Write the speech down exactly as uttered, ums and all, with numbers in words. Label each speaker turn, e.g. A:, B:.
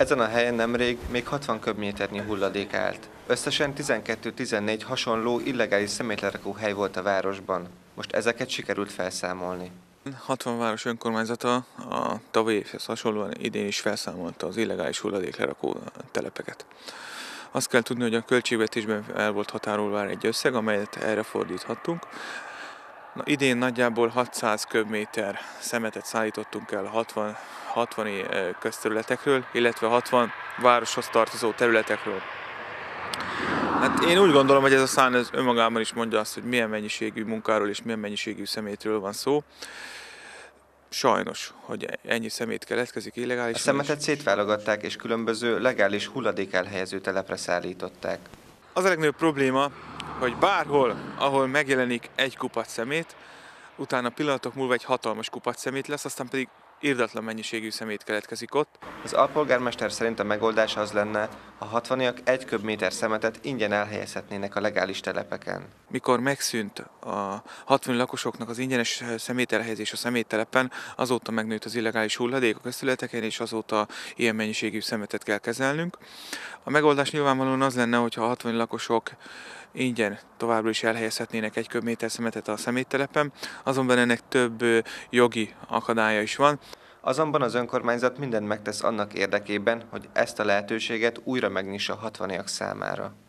A: Ezen a helyen nemrég még hatvan köbméternyi hulladék állt. Összesen tizenkettő-tizennégy hasonló illegális szemétlerakó hely volt a városban. Most ezeket sikerült felszámolni.
B: hatvan város önkormányzata a tavalyi évhez hasonlóan idén is felszámolta az illegális hulladéklerakó telepeket. Azt kell tudni, hogy a költségvetésben el volt határolva egy összeg, amelyet erre fordíthattunk. Na, idén nagyjából hatszáz köbméter szemetet szállítottunk el hatvan, hatvan közterületekről, illetve hatvan városhoz tartozó területekről. Hát én úgy gondolom, hogy ez a szám ez önmagában is mondja azt, hogy milyen mennyiségű munkáról és milyen mennyiségű szemétről van szó. Sajnos, hogy ennyi szemét keletkezik illegálisan.
A: A szemetet szétválogatták és különböző legális hulladék elhelyező telepre szállították.
B: Az a legnagyobb probléma, hogy bárhol, ahol megjelenik egy kupac szemét, utána pillanatok múlva egy hatalmas kupac szemét lesz, aztán pedig irdatlan mennyiségű szemét keletkezik ott.
A: Az alpolgármester szerint a megoldás az lenne, ha hatvaniak egy köbméter szemetet ingyen elhelyezhetnének a legális telepeken.
B: Mikor megszűnt a hatvani lakosoknak az ingyenes szemételhelyezés a szeméttelepen, azóta megnőtt az illegális hulladék a közterületeken, és azóta ilyen mennyiségű szemetet kell kezelnünk. A megoldás nyilvánvalóan az lenne, hogyha a hatvani lakosok ingyen továbbra is elhelyezhetnének egy köbméter szemetet a szeméttelepen, azonban ennek több jogi akadálya is van.
A: Azonban az önkormányzat mindent megtesz annak érdekében, hogy ezt a lehetőséget újra megnyissa a hatvaniak számára.